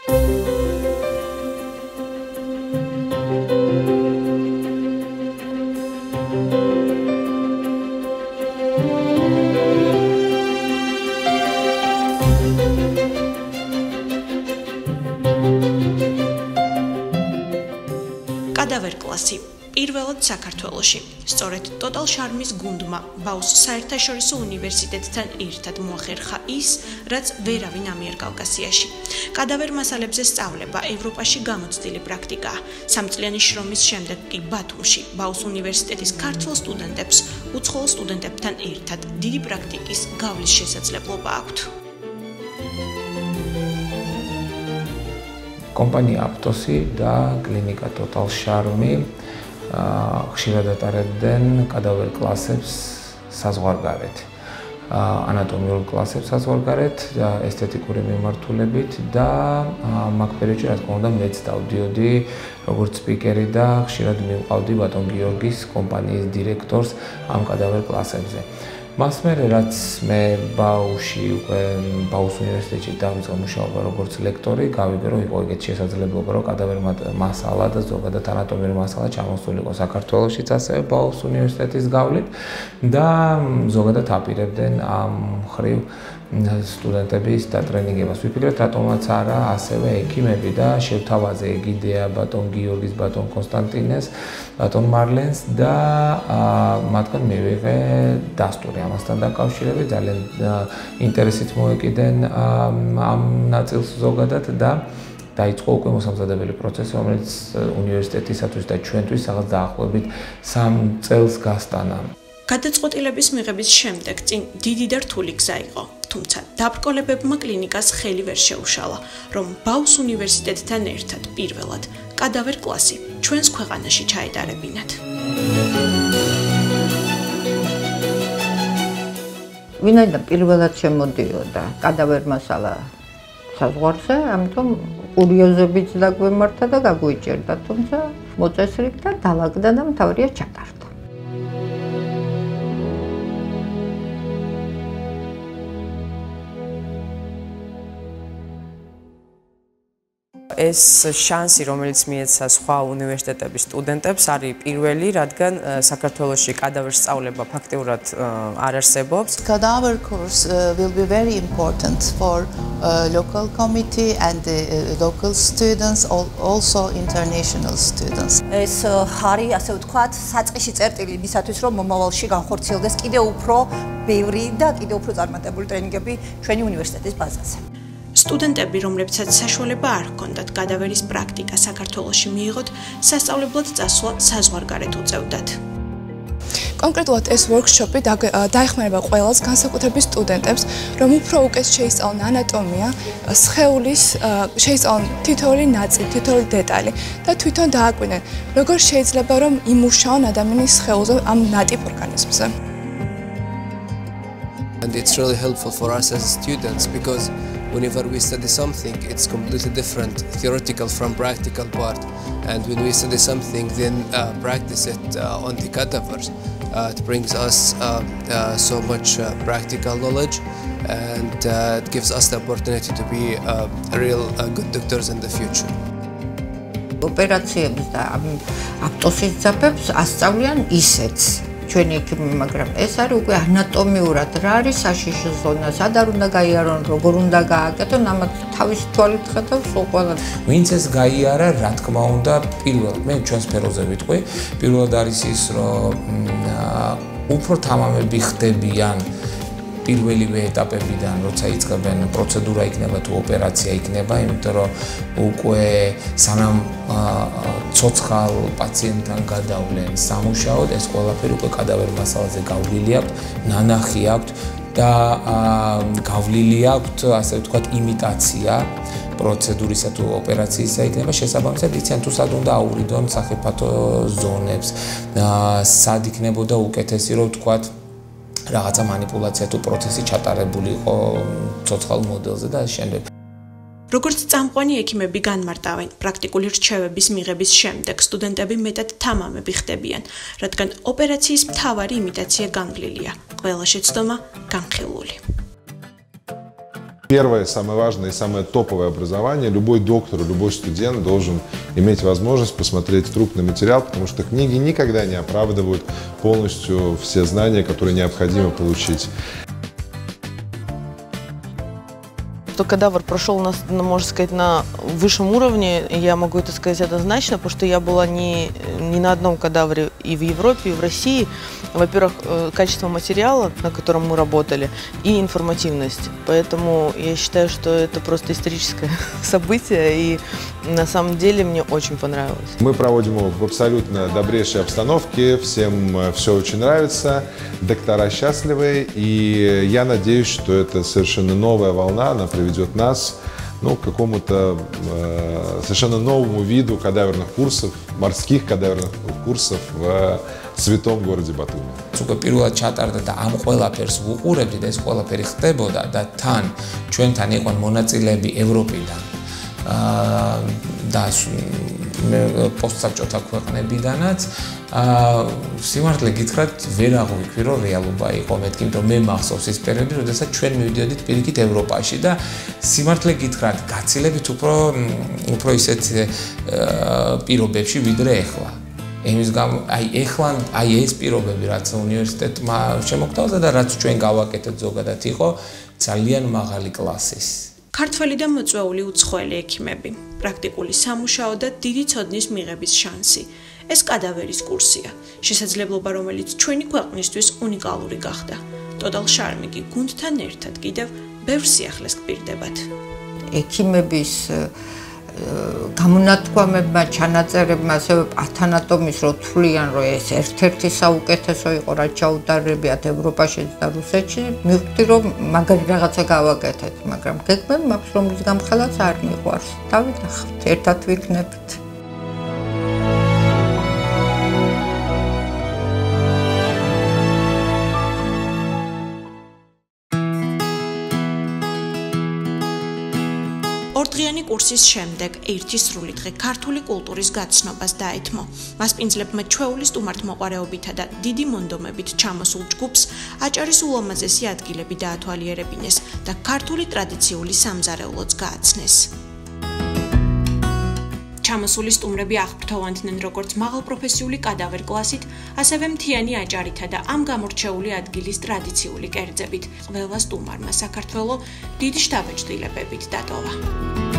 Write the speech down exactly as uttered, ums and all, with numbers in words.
კადავერ კლასი პირველად საქართველოში, სწორედ ტოტალ შარმის გუნდმა ბაუს საერთაშორისო უნივერსიტეტთან ერთად მოახერხა ის, რაც ვერავინ ამიერკავკასიაში. კადავერ მასალებზე სწავლება ევროპაში გამოცდილი პრაქტიკაა. სამწლიანი შრომის შემდეგ კი ბათუმში ბაუს უნივერსიტეტის ქართველ სტუდენტებს უცხოელ სტუდენტებთან ერთად დიდი პრაქტიკის გავლის შესაძლებლობა აქვთ. კომპანია აპტოსი და კლინიკა ტოტალ შარმი ხშირად ატარებდნენ კადავერ კლასებს საზღვარგარეთ, ანატომიურ კლასებს საზღვარგარეთ, ესთეტიკური მიმართულებით და მაგ პერიოდში რა თქმა უნდა მეც დავდიოდი როგორც სპიკერი და ხშირად მივყავდი ბატონ გიორგის კომპანიის დირექტორს ამ კადავერ კლასებზე. მას მერე რაც მე ბაუში უკვე ბაუს უნივერსიტეტში დავიწყე მუშაობა როგორც ლექტორი, გავიგე რომ იყო ეგეთი შესაძლებლობა რომ კადავერ მასალა და ზოგადად ანატომიური მასალა ჩამოსულიყო საქართველოშიც ასევე ბაუს უნივერსიტეტის გავლით და ზოგადად აპირებდნენ ამ ხრივ სტუდენტების დატრენინგებას. ვიფიქრეთ რატომაც არა ასევე ექიმები და შევთავაზე ეგიდეა ბატონ გიორგის, ბატონ კონსტანტინეს, ბატონ მარლენს და მათგან მივიღე დასტური ამასთან დაკავშირებით, ძალიან ინტერესით მოეკიდენ ამ ნაწილს ზოგადად და დაიწყო უკვე მოსამზადებელი პროცესი, რომელიც უნივერსიტეტისათვის და ჩვენთვის რაღაც დაახლოებით სამ წელს გასტანა. გადაწყვეტილების მიღების შემდეგ წინ დიდი და რთული გზა იყო, თუმცა დაბრკოლებებმა კლინიკას ხელი ვერ შეუშალა, რომ ბაუს უნივერსიტეტთან ერთად პირველად კადავერ კლასი ჩვენს ქვეყანაში ჩაეტარებინათ. ვინაიდან პირველად შემოდიოდა კადავერ მასალა საზღვარზე, ამიტომ კურიოზებიც დაგვემართა და გაგვიჭერდა, თუმცა მოწესრიგდა, დაალაგდა და მთავარია ჩატარდა. ეს შანსი, რომელიც მიეცა სხვა უნივერსიტეტების სტუდენტებს, არის პირველი, რადგან საქართველოში კადავერ სწავლება ფაქტიურად არ არსებობს. Cadaver course uh, will be very important for uh, local committee and the uh, local students, also international students. ეს არის, ასე ვთქვათ, საწყისი წერტილი იმისათვის, რომ მომავალში განხორციელდეს კიდევ უფრო ბევრი და კიდევ უფრო წარმატებული ტრენინგები ჩვენი უნივერსიტეტის ბაზაზე. სტუდენტები, რომლებსაც საშუალება არ ჰქონდათ კადავერის პრაქტიკა საქართველოში მიიღოთ, სასწავლებლად წასვლა საზღვარგარეთ უწევდათ. კონკრეტულად ეს ვორქშოპი დაეხმარება ყველას, განსაკუთრებით სტუდენტებს, რომ უფრო უკეთ შეისწავლონ ანატომია, სხეულის, შეისწავლონ თითოეული ნაწილი, თითოეული დეტალი და თვითონ დააკვირდნენ, როგორ შეიძლება რომ იმუშაონ ადამიანის სხეულზე ამ ნატიფ ორგანიზმზე. And it's really helpful for us as students because whenever we study something, it's completely different, theoretical from practical part. And when we study something, then uh, practice it uh, on the cadavers. Uh, it brings us uh, uh, so much uh, practical knowledge, and uh, it gives us the opportunity to be uh, real uh, good doctors in the future. ოპერაციებს და აპტოსის ძაფებს ასწავლიან ისეც. ჩვენი ექიმი, მაგრამ ეს არის უკვე ანატომიურად რა არის საშიშო ზონა, სად არ უნდა გაიარონ, როგორ უნდა გააკეთონ, ამათ თავისი თვალით ხედავს სულ ყველა. ვინც ეს გაიარა, რა თქმა უნდა, პირველად მე ჩვენ სფეროზე ვიტყვი, პირველად არის ის, რომ უფრო თამამები ხდებიან პირველივე ეტაპებიდან, როცა იწყებენ პროცედურა იქნება თუ ოპერაცია იქნება, იმიტომ რომ უკვე სანამ ცოცხალ პაციენტთან გადავლენ სამუშაოდ, ეს ყველაფერი უკვე კადავერ მასალაზე გავლილი აქვთ, ნანახი აქვთ და გავლილი აქვთ, ასე ვთქვათ, იმიტაცია პროცედურისა თუ ოპერაციისა იქნება, შესაბამისად იციან თუ სად უნდა აურიდონ სახიფათო ზონებს, სად იქნებოდა უკეთესი, რომ ვთქვათ, რაღაცა манипуляცია თუ პროცესი ჩატარებული იყო ცოცხალ მოდელზე და შემდეგ. როგორც წამყვანი ექიმები განმარტავენ, პრაქტიკული რჩევების მიღების შემდეგ სტუდენტები მეტად თამამები ხდებიან, რადგან ოპერაციის მთავარი იმიტაცია განვლილია, ყველა შეცდომა განხილული. первое, самое важное и самое топовое образование. Любой доктор, любой студент должен иметь возможность посмотреть трупный материал, потому что книги никогда не оправдывают полностью все знания, которые необходимо получить. Что кадавр прошел, на, можно сказать, на высшем уровне, я могу это сказать однозначно, потому что я была не, не на одном кадавре и в Европе, и в России. Во-первых, качество материала, на котором мы работали, и информативность. Поэтому я считаю, что это просто историческое событие, и на самом деле мне очень понравилось. Мы проводим его в абсолютно добрейшей обстановке, всем все очень нравится, доктора счастливы, и я надеюсь, что это совершенно новая волна, она приведет нас, ну, к какому-то э, совершенно новому виду кадаверных курсов, морских кадаверных курсов в святом городе Батуми. Უკვე პირველად ჩატარდა და ამ ყველაფერს ვუყურებდი და ეს ყველაფერი ხდებოდა და თან ჩვენთან იყვნენ მონაწილეები ევროპიდან და პოსტსაბჭოთა ქვეყნებიდანაც. სიმართლე გითხრათ, ვერ აღვიქვი, რომ რეალობა იყო მეთქი, რომ მე მახსოვს ის პერიოდი, როდესაც ჩვენ მივიდოდით პირიქით ევროპაში და სიმართლე გითხრათ, გაცილებით უფრო უფრო ისეთ პირობებში ვიდრე ეხლა. Εμείς აი ეხლა აი ეს პირობები რაც უნივერსიტეტმა შემოგთავაზა და რაც ჩვენ გავაკეთეთ ზოგადად იყო ძალიან მაღალი კლასის. ქართველი და მოწვეული უცხოელი ექიმები, პრაქტიკული სამუშაო და დიდი ცოდნის მიღების შანსი. ეს კადავერის კურსია, შესაძლებლობა რომელიც ჩვენი ქვეყნისთვის უნიკალური გახდა. Total Charm კი გუნდთან ერთად კიდევ ბევრ სიახლეს გპირდებათ. ექიმების გამონათქვამებმა, ჩანაწერებმა, ასევე პათანატომის რო თვლიან, რომ ეს ერთ-ერთი საუკეთესო იყო, რაც ჩაუტარებიათ ევროპაში და რუსეთში, მივხვდი, რომ მაგარი რაღაცა გავაკეთეთ, მაგრამ გეგმები მაქვს, რომლის გამხელაც არ მიყვარს. დავინახავთ, ერთად ვიქნებით. ორდღიანი კურსის შემდეგ ერთი სრული დღე ქართული კულტურის გაცნობას დაეთმო. მასპინძლებმა ჩვეული სტუმართმოყვარეობითა და დიდი მონდომებით ჩამოსულ ჯგუფს აჭარის ულამაზესი ადგილები დაათვალიერებინეს და ქართული ტრადიციული სამზარეულოც გააცნეს. ჩამოსული სტუმრები აღფრთოვანდნენ როგორც მაღალპროფესიული კადავერ კლასით, ასევე მთიანი აჭარითა და ამ გამორჩეული ადგილის ტრადიციული კერძებით. ყველა სტუმარმა საქართველო დიდი შთაბეჭდილებებით დატოვა.